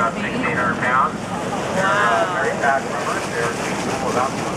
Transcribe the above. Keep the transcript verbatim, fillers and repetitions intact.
about sixteen hundred pounds. They're uh, very fast runners. They're capable of out